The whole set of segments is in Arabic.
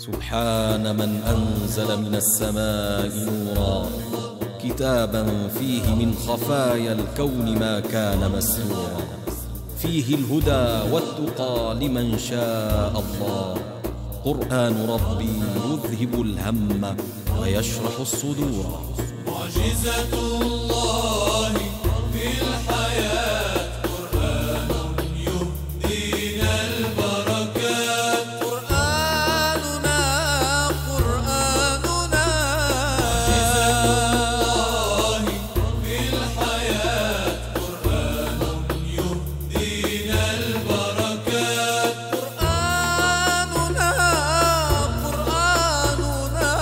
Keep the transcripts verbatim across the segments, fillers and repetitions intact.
سبحان من أنزل من السماء نورا كتابا فيه من خفايا الكون ما كان مسرورا، فيه الهدى والتقى لمن شاء الله. قرآن ربي يذهب الهم ويشرح الصدور. معجزة الله في الحياة قرآن يهدينا البركات. قرآننا قرآننا معجزة الله في الحياة قرآن يهدينا البركات. قرآننا قرآننا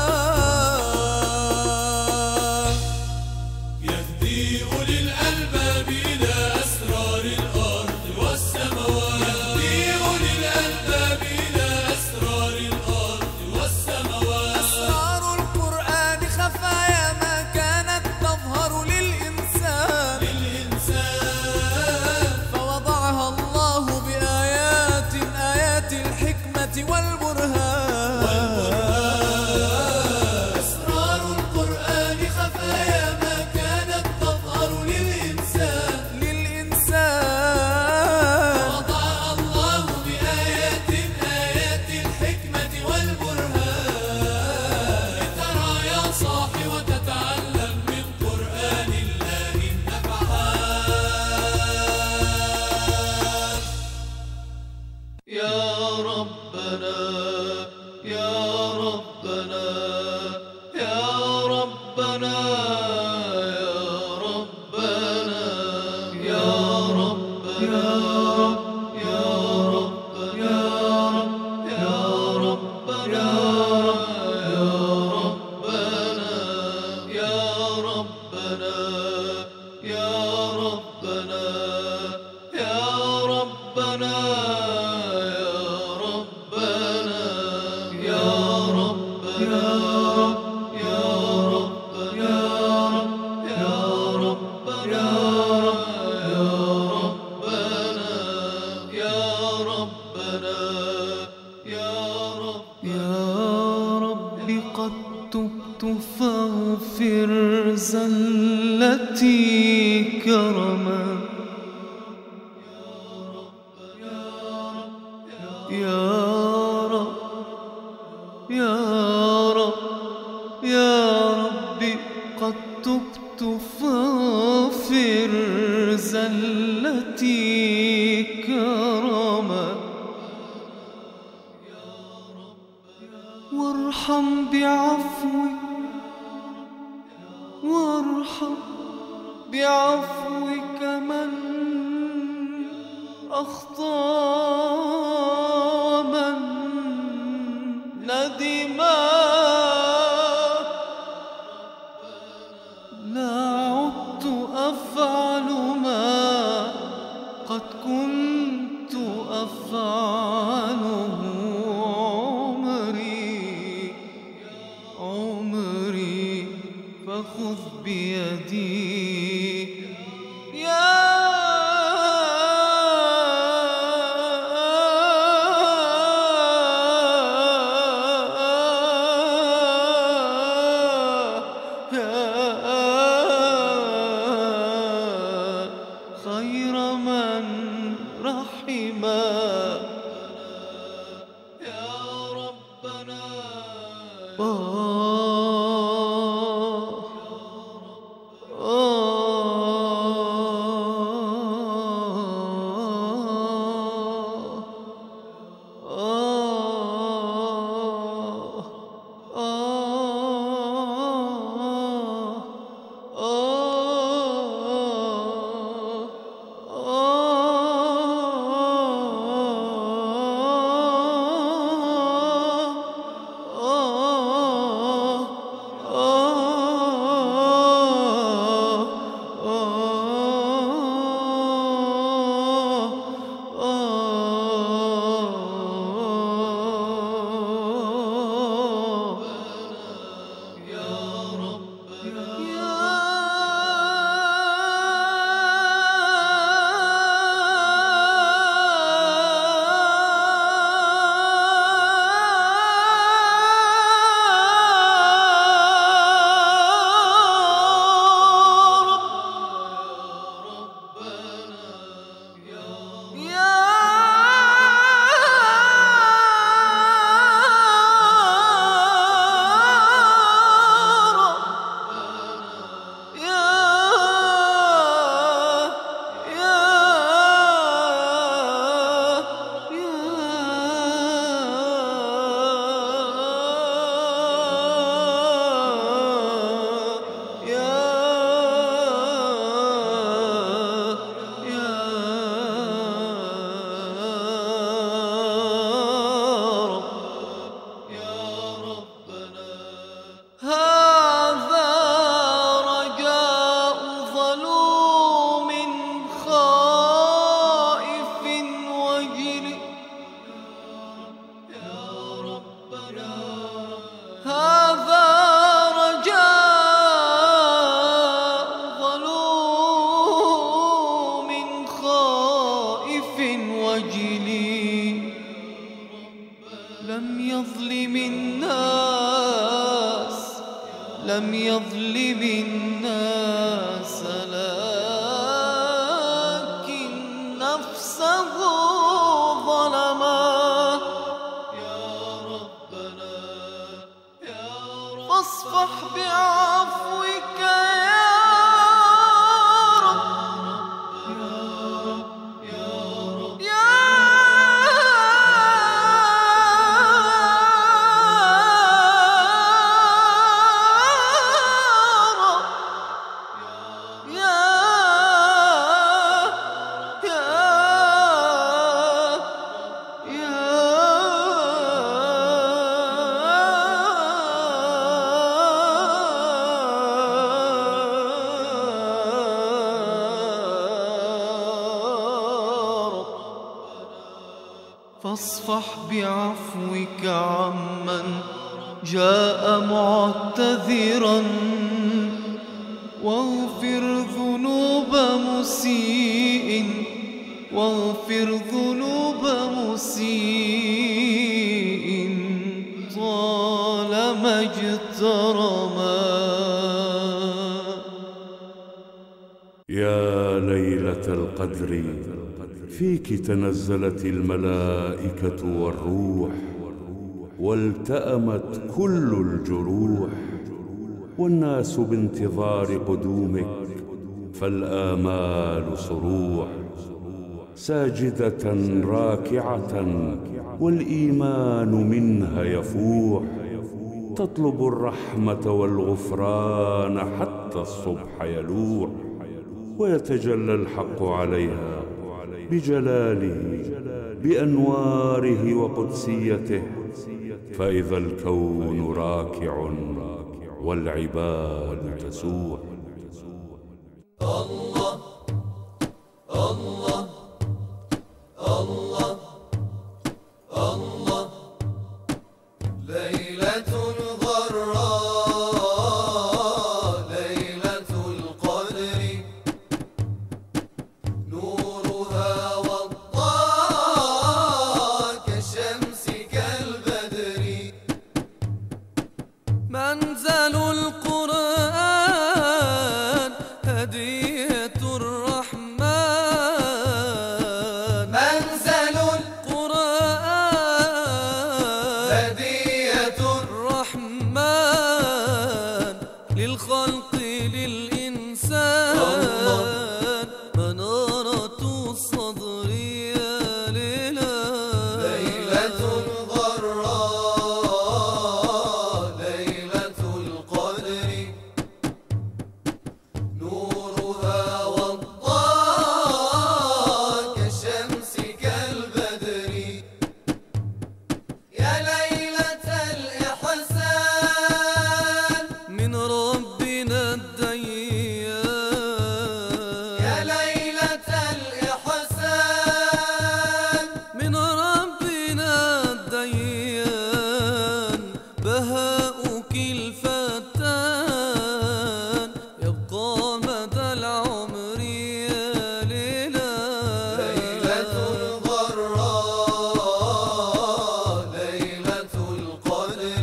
يهدي أولي الألباب إلى أسرار الأرض والسماوات. يهدي أولي الألباب إلى أسرار الأرض والسماوات. أسرار القرآن خفايا ما كانت تظهر للإنسان للإنسان فوضعها الله بآيات آيات الحكمة والبرهان. أسرار القرآن خفايا ما كانت تظهر للإنسان للإنسان فوضعها الله بآيات آيات الحكمة والبرهان. لترى يا صاحي وتتعلم من قرآن الله النفحات. يا ربنا يا ربنا يا ربنا يا ربنا يا ربنا يا ربنا يا ربنا يا ربنا يا ربنا يا ربنا يا ربنا يا ربنا يا ربنا يا رب قد تبت فاغفر زلتي كرما. يا رب يا رب يا ربي قد تبت فاغفر زلتي كرما. وارحم بعفوك وارحم بعفوك من أخطأ من ندما. لا عدت أفعل ما قد كنت أفعله عمري عمري فخذ بيدي يا خير من رحما. يا ربنا لم يظلم الناس لكن نفسه ظلما. يا ربنا يا رب فاصفح بعفوك يا فاصفح بعفوك عمن جاء معتذرا، واغفر ذنوب مسيء واغفر ذنوب مسيء طالما اجترما. يا ليلة القدر فيك تنزلت الملائكة والروح، والتأمت كل الجروح، والناس بانتظار قدومك فالآمال صروح. ساجدة راكعة والإيمان منها يفوح، تطلب الرحمة والغفران حتى الصبح يلوح، ويتجلى الحق عليها بجلاله بأنواره وقدسيته، فإذا الكون راكع والعباد تسوح. الله الله الله الله ليلة غراء ليلة القدر، نورها وضاء كالشمس كالبدر. منزل القرآن هدية الرحمن، منزل القرآن هدية الرحمن للخلق للإنسان، منارة الصدر يا ليلى ليلة غراء ليلة القدر، نورها وضاء كالشمس كالبدر. يا ليلة الإحسان من ربنا الديان، يا ليلة الإحسان من ربنا الديان، بهاؤك الفتان يبقى مدى العمر يا ليلى ليلة الغراء ليلة القدر،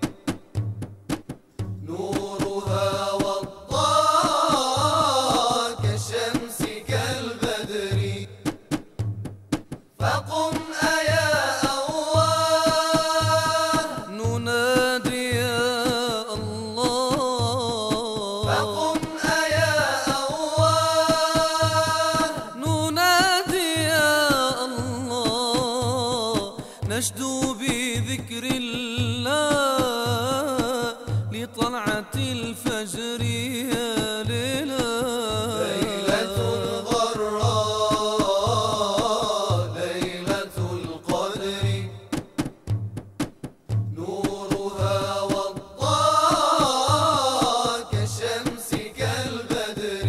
نورها وضاء كالشمس كالبدر. فقم أيا أواه ننادي يا الله، فقم أيا أواه ننادي يا الله، نشدو بذكر الله لطلعة الفجر يا ليلى ليلة الغراء ليلة القدر، نورها وضاء كالشمس كالبدر.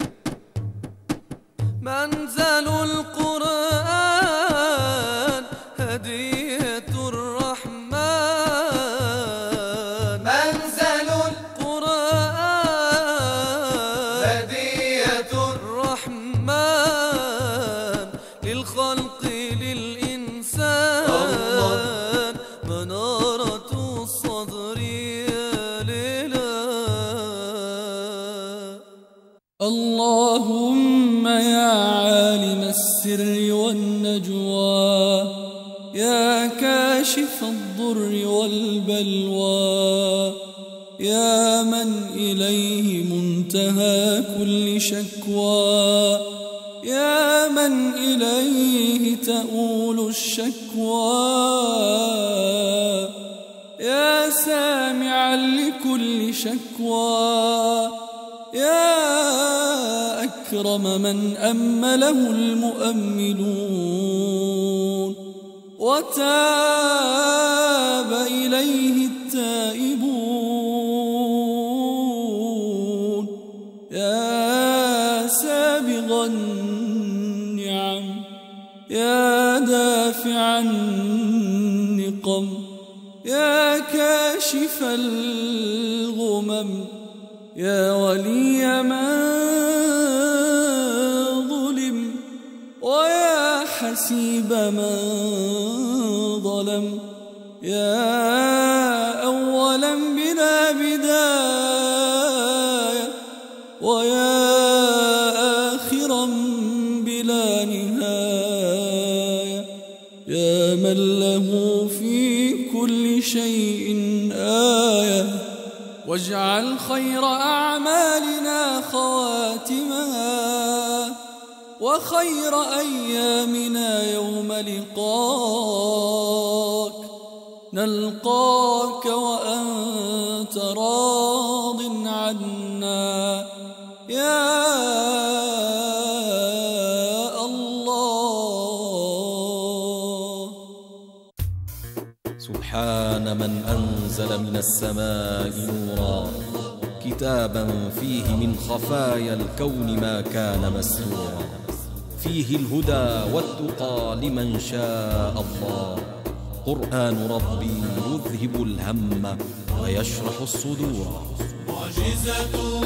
منزل القرآن هدية الرحمن، منزل القرآن هدية الرحمن للخلق للإنسان، منارة الصدر يا ليلى السر والنجوى يا كاشف الضر والبلوى يا من إليه منتهى كل شكوى يا من إليه تؤول الشكوى يا سامعا لكل شكوى يا أكرم من أمله المؤملون وتاب إليه التائبون يا سابغ النعم يا دافع النقم يا كاشف الغمم يا ولي من ظلم ويا حسيب من ظلم يا أولا بلا بداية ويا آخرا بلا نهاية يا من له في كل شيء آية واجعل خير أعمالنا خواتمها وخير أيامنا يوم لقاك نلقاك وأنت راض عنا يا الله. سبحان من أنزل من السماء نورا كتابا فيه من خفايا الكون ما كان مسرورا فيه الهدى والتقى لمن شاء الله قرآن ربي يذهب الهم ويشرح الصدور معجزة